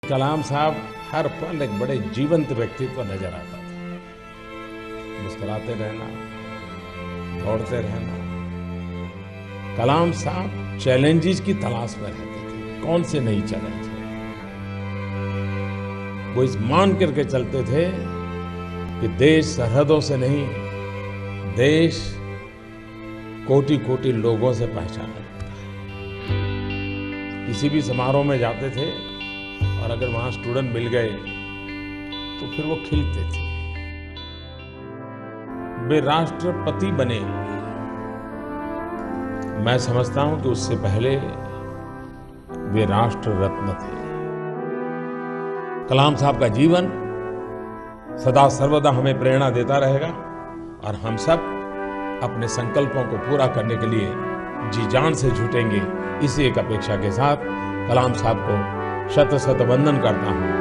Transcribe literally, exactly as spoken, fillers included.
कलाम साहब हर पल एक बड़े जीवंत व्यक्तित्व नजर आता था। मुस्कुराते रहना, दौड़ते रहना। कलाम साहब चैलेंजेस की तलाश में रहते थे। कौन से नई चैलेंज है? वो इस मान करके चलते थे कि देश सरहदों से नहीं, देश कोटि कोटि लोगों से पहचाना जाता है। किसी भी समारोह में जाते थे और अगर वहां स्टूडेंट मिल गए तो फिर वो खिलते थे। वे राष्ट्रपति बने, मैं समझता हूं कि उससे पहले वे राष्ट्र रत्न थे। कलाम साहब का जीवन सदा सर्वदा हमें प्रेरणा देता रहेगा और हम सब अपने संकल्पों को पूरा करने के लिए जी जान से जुटेंगे। इसी एक अपेक्षा के साथ कलाम साहब को शत शत वंदन करता हूं।